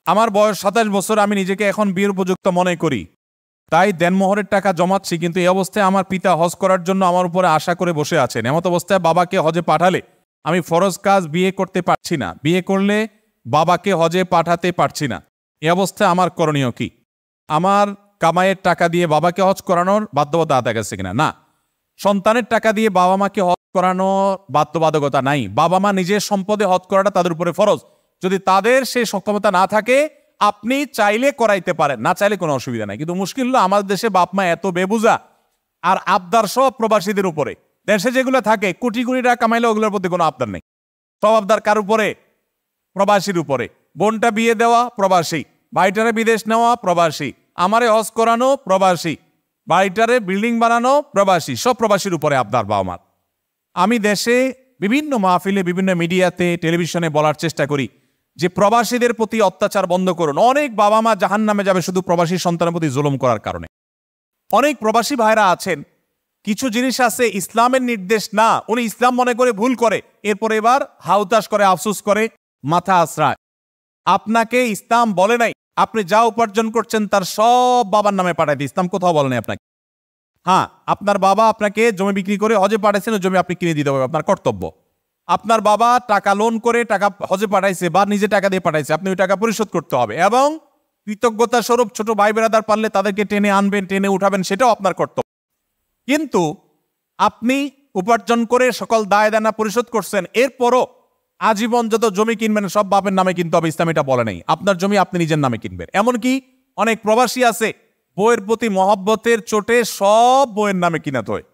আমার বয়স 27 বছর, আমি নিজেকে এখন বিয়ের উপযুক্ত মনে করি, তাই দেনমোহরের টাকা জমাচ্ছি, কিন্তু এই অবস্থায় আমার পিতা হজ করার জন্য আমার উপরে আশা করে বসে আছেন। এমত অবস্থায় বাবাকে হজে পাঠালে আমি ফরজ কাজ বিয়ে করতে পারছি না, বিয়ে করলে বাবাকে হজে পাঠাতে পারছি না, এই অবস্থায় আমার করণীয় কি? আমার কামাইয়ের টাকা দিয়ে বাবাকে হজ করানোর বাধ্যবাধকতা আদায় গেছে কিনা? না, সন্তানের টাকা দিয়ে বাবা মাকে হজ করানোর বাধ্যবাধকতা নাই। বাবা মা নিজের সম্পদে হজ করাটা তাদের উপরে ফরজ। যদি তাদের সেই সক্ষমতা না থাকে আপনি চাইলে করাইতে পারেন, না চাইলে কোনো অসুবিধা নাই। কিন্তু মুশকিল হলো আমাদের দেশে বাপ মা এত বেবুজা আর আবদার সব প্রবাসীদের উপরে। দেশে যেগুলো থাকে কোটি কোটি টাকা কামাইলে ওগুলোর প্রতি কোনো আবদার নেই, সব আবদার কার উপরে? প্রবাসীর উপরে। বোনটা বিয়ে দেওয়া প্রবাসী, ভাইটারে বিদেশ নেওয়া প্রবাসী, আমারে হজ করানো প্রবাসী, বাড়িটারে বিল্ডিং বানানো প্রবাসী, সব প্রবাসীর উপরে আবদার বাবা মার। আমি দেশে বিভিন্ন মাহফিলে, বিভিন্ন মিডিয়াতে, টেলিভিশনে বলার চেষ্টা করি যে প্রবাসীদের প্রতি অত্যাচার বন্ধ করুন। অনেক বাবা মা জাহান্নামে যাবে শুধু প্রবাসী সন্তানের প্রতি জুলুম করার কারণে। অনেক প্রবাসী ভাইরা আছেন, কিছু জিনিস আছে ইসলামের নির্দেশ না, উনি ইসলাম মনে করে ভুল করে, এরপরে এবার হাউতাস করে, আফসোস করে, মাথা আশ্রায়। আপনাকে ইসলাম বলে নাই আপনি যা উপার্জন করছেন তার সব বাবার নামে পাঠাই দিই, ইসলাম কোথাও বলে নাই আপনাকে। হ্যাঁ, আপনার বাবা আপনাকে জমি বিক্রি করে হজে পাঠাইছেন, জমি আপনি কিনে দিতে হবে, আপনার কর্তব্য। আপনার বাবা টাকা লোন করে টাকা হজে পাঠাইছে বা নিজে টাকা দিয়ে পাঠাইছে, আপনি ওই টাকা পরিশোধ করতে হবে, এবং কৃতজ্ঞতা স্বরূপ ছোট ভাই বেড়াদার পারলে তাদেরকে টেনে আনবেন, টেনে উঠাবেন, সেটাও আপনার কর্তব্য। কিন্তু আপনি উপার্জন করে সকল দায় দানা পরিশোধ করছেন, এরপরও আজীবন যত জমি কিনবেন সব বাপের নামে কিনতে হবে, ইসলাম এটা বলে নাই। আপনার জমি আপনি নিজের নামে কিনবেন। এমনকি অনেক প্রবাসী আছে বইয়ের প্রতি মহব্বতের চোটে সব বইয়ের নামে কিনাতে হয়।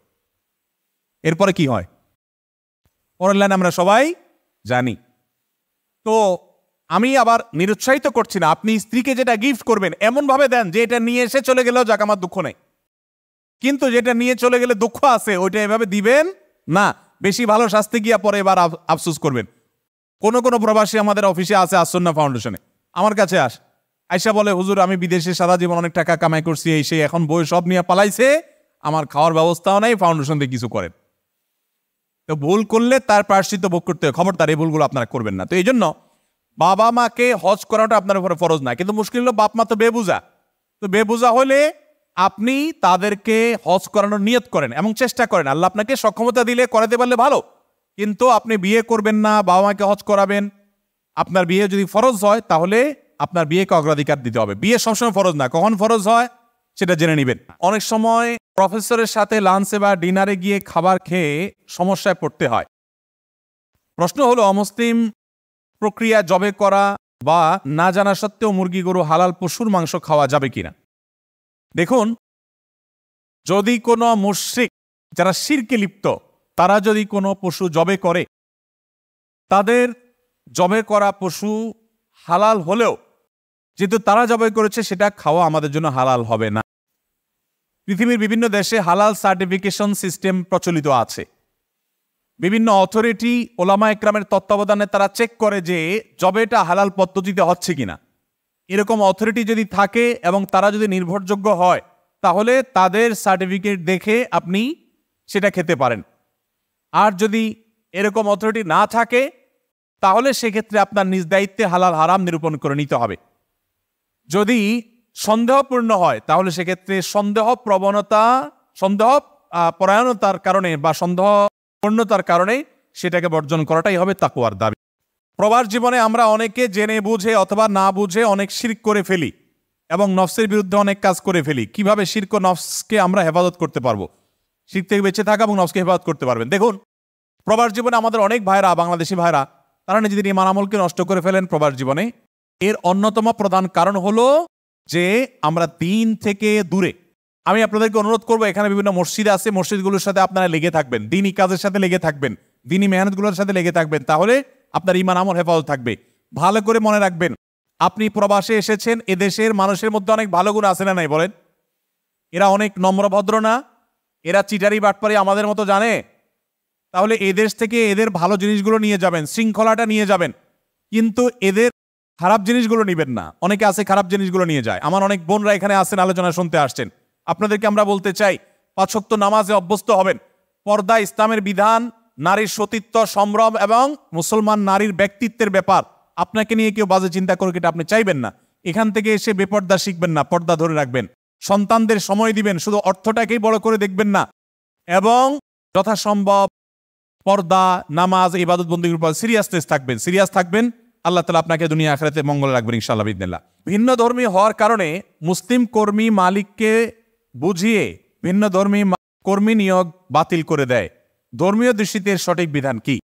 এরপরে কি হয় পরের লাইন আমরা সবাই জানি। তো আমি আবার নিরুৎসাহিত করছি না, আপনি স্ত্রীকে যেটা গিফট করবেন এমন ভাবে দেন যে এটা নিয়ে এসে চলে গেলেও যাক আমার দুঃখ নেই, কিন্তু যেটা নিয়ে চলে গেলে দুঃখ আছে ওইটা এভাবে দিবেন না। বেশি ভালো শাস্তি গিয়া পরে এবার আফসোস করবেন। কোন কোন প্রবাসী আমাদের অফিসে আছে, আসন্না ফাউন্ডেশনে, আমার কাছে আয়সা বলে, হুজুর আমি বিদেশে সারা জীবন অনেক টাকা কামাই করছি, এই সেই, এখন বই সব নিয়ে পালাইছে, আমার খাওয়ার ব্যবস্থাও নেই, ফাউন্ডেশন দিয়ে কিছু করেন। তো ভুল করলে তার প্রায়শ্চিত্ত ভোগ করতে হয়, খবরদার এই ভুলগুলো আপনারা করবেন না। তো এই জন্য বাবা মাকে হজ করাটা আপনার উপরে ফরজ না, কিন্তু মুশকিল হলো বাপ মা তো বেবুজা। তো বেবুজা হলে আপনি তাদেরকে হজ করানোর নিয়ত করেন এবং চেষ্টা করেন, আল্লাহ আপনাকে সক্ষমতা দিলে করাতে পারলে ভালো, কিন্তু আপনি বিয়ে করবেন না, বাবা মাকে হজ করাবেন। আপনার বিয়ে যদি ফরজ হয় তাহলে আপনার বিয়েকে অগ্রাধিকার দিতে হবে। বিয়ে সবসময় ফরজ না, কখন ফরজ হয় সেটা জেনে নেবেন। অনেক সময় প্রফেসরের সাথে লাঞ্চে বা ডিনারে গিয়ে খাবার খেয়ে সমস্যায় পড়তে হয়। প্রশ্ন হলো, অমুসলিম প্রক্রিয়া জবে করা বা না জানা সত্ত্বেও মুরগি, গরু, হালাল পশুর মাংস খাওয়া যাবে কিনা? দেখুন, যদি কোনো মুশরিক যারা শিরকে লিপ্ত তারা যদি কোনো পশু জবে করে, তাদের জবে করা পশু হালাল হলেও যেহেতু তারা জবে করেছে সেটা খাওয়া আমাদের জন্য হালাল হবে না। পৃথিবীর বিভিন্ন দেশে হালাল সার্টিফিকেশন সিস্টেম প্রচলিত আছে। বিভিন্ন অথরিটি, ওলামা একরামের তত্ত্বাবধানে তারা চেক করে যে জবেটা হালাল পদ্ধতিতে হচ্ছে কিনা। এরকম অথরিটি যদি থাকে এবং তারা যদি নির্ভরযোগ্য হয় তাহলে তাদের সার্টিফিকেট দেখে আপনি সেটা খেতে পারেন। আর যদি এরকম অথরিটি না থাকে তাহলে সেক্ষেত্রে আপনার নিজ দায়িত্বে হালাল হারাম নিরূপণ করে নিতে হবে। যদি সন্দেহপূর্ণ হয় তাহলে সেক্ষেত্রে সন্দেহ পরায়ণতার কারণে বা সন্দেহপূর্ণতার কারণে সেটাকে বর্জন করাটাই হবে তাকওয়ার দাবি। প্রবাস জীবনে আমরা অনেকে জেনে বুঝে অথবা না বুঝে অনেক শিরক করে ফেলি এবং নফসের বিরুদ্ধে অনেক কাজ করে ফেলি। কিভাবে শিরক ও নফসকে আমরা হেফাজত করতে পারবো? শিরক থেকে বেঁচে থাকা এবং নফসকে হেফাজত করতে পারবেন। দেখুন, প্রবাস জীবনে আমাদের অনেক ভাইরা, বাংলাদেশি ভাইরা, তারা নিজেদের ঈমান আমলকে নষ্ট করে ফেলেন প্রবাস জীবনে। এর অন্যতম প্রধান কারণ হলো যে আমরা দিন থেকে দূরে। আমি আপনাদেরকে অনুরোধ করবো, এখানে বিভিন্ন মসজিদ আছে, মসজিদগুলোর সাথে আপনারা লেগে থাকবেন, দিনই কাজের সাথে লেগে থাকবেন, দিনই মেহনতগুলোর সাথে লেগে থাকবেন, তাহলে আপনার ঈমান আমল হেফাজত থাকবে। ভালো করে মনে রাখবেন, আপনি প্রবাসে এসেছেন, এদেশের মানুষের মধ্যে অনেক ভালো গুণ আছে না নাই বলেন? এরা অনেক নম্রভদ্র না? এরা চিটারি বাটপারি আমাদের মতো জানে? তাহলে এদেশ থেকে এদের ভালো জিনিসগুলো নিয়ে যাবেন, শৃঙ্খলাটা নিয়ে যাবেন, কিন্তু এদের খারাপ জিনিসগুলো নিবেন না। অনেকে আছে খারাপ জিনিসগুলো নিয়ে যায়। আমার অনেক বোনরা এখানে আসেন, আলোচনা শুনতে আসছেন। আপনাদেরকে আমরা বলতে চাই, 5 ওয়াক্ত নামাজে অভ্যস্ত হবেন। পর্দা ইসলামের বিধান, নারীর সতীত্ব, সম্ভ্রম এবং মুসলমান নারীর ব্যক্তিত্বের ব্যাপার। আপনাকে নিয়ে কেউ বাজে চিন্তা করুক এটা আপনি চাইবেন না। এখান থেকে এসে বেপর্দা শিখবেন না, পর্দা ধরে রাখবেন। সন্তানদের সময় দিবেন, শুধু অর্থটাকেই বড় করে দেখবেন না, এবং যথাসম্ভব পর্দা, নামাজ, ইবাদত বন্দেগীর উপর সিরিয়াসনেস থাকবেন, সিরিয়াস থাকবেন। আল্লাহ তাআলা আপনাকে দুনিয়া আখিরাতে মঙ্গল রাখবেন ইনশাআল্লাহ বিইذنিল্লাহ। ভিন্ন ধর্মী হওয়ার কারণে মুসলিম কর্মী মালিককে বুঝিয়ে ভিন্ন ধর্মী কর্মী নিয়োগ বাতিল করে দেয়। ধর্মীয় দৃষ্টিতে সঠিক বিধান কি?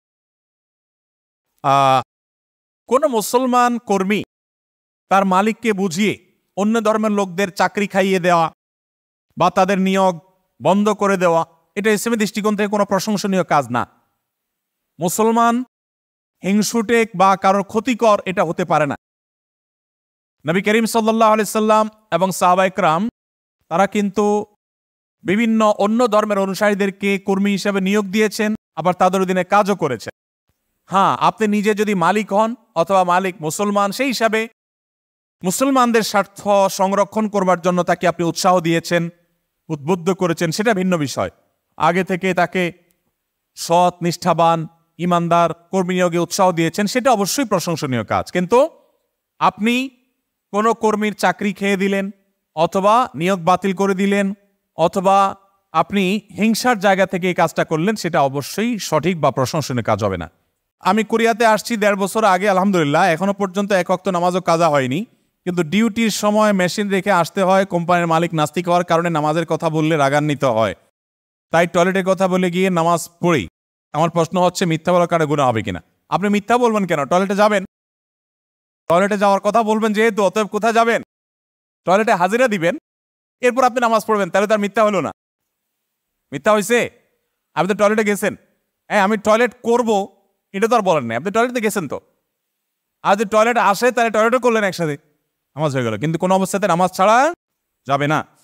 কোন মুসলমান কর্মী তার মালিককে বুঝিয়ে অন্য ধর্মের লোকদের চাকরি খাইয়ে দেওয়া বা তাদের নিয়োগ বন্ধ করে দেওয়া, এটা ইসলামী দৃষ্টিকোণ থেকে কোনো প্রশংসনীয় কাজ না। মুসলমান হিংসুটে বা কারোর ক্ষতিকর এটা হতে পারে না। নবী করিম সাল্লাল্লাহু আলাইহি সাল্লাম এবং সাহাবায়ে কেরাম তারা কিন্তু বিভিন্ন অন্য ধর্মের অনুসারীদেরকে কর্মী হিসেবে নিয়োগ দিয়েছেন, আবার তাদের অধীনে কাজও করেছেন। হ্যাঁ, আপনি নিজে যদি মালিক হন অথবা মালিক মুসলমান, সেই হিসাবে মুসলমানদের স্বার্থ সংরক্ষণ করবার জন্য তাকে আপনি উৎসাহ দিয়েছেন, উদ্বুদ্ধ করেছেন, সেটা ভিন্ন বিষয়। আগে থেকে তাকে সৎ, নিষ্ঠাবান, ইমানদার কর্মী নিয়োগে উৎসাহ দিয়েছেন, সেটা অবশ্যই প্রশংসনীয় কাজ। কিন্তু আপনি কোনো কর্মীর চাকরি খেয়ে দিলেন, অথবা নিয়োগ বাতিল করে দিলেন, অথবা আপনি হিংসার জায়গা থেকে এই কাজটা করলেন, সেটা অবশ্যই সঠিক বা প্রশংসনীয় কাজ হবে না। আমি কোরিয়াতে আসছি 1.5 বছর আগে, আলহামদুলিল্লাহ এখনো পর্যন্ত এক ওয়াক্ত নামাজও কাজা হয়নি, কিন্তু ডিউটির সময় মেশিন রেখে আসতে হয়। কোম্পানির মালিক নাস্তিক হওয়ার কারণে নামাজের কথা বললে রাগান্বিত হয়, তাই টয়লেটের কথা বলে গিয়ে নামাজ পড়ি। আমার প্রশ্ন হচ্ছে, মিথ্যা বলার কারণে গুনাহ হবে কিনা? আপনি মিথ্যা বলবেন কেন? টয়লেটে যাবেন, টয়লেটে যাওয়ার কথা বলবেন যেহেতু, অতএব কোথায় যাবেন? টয়লেটে হাজিরা দিবেন, এরপর আপনি নামাজ পড়বেন, তাহলে তার মিথ্যা হলো না? মিথ্যা হয়েছে? আপনি তো টয়লেটে গেছেন, হ্যাঁ আমি টয়লেট করব এটা তো আর বলেন নাই, আপনি টয়লেটে গেছেন তো। আর যদি টয়লেট আসে তাহলে টয়লেটও করলেন একসাথে, নামাজ হয়ে গেল। কিন্তু কোনো অবস্থাতে নামাজ ছাড়া যাবে না।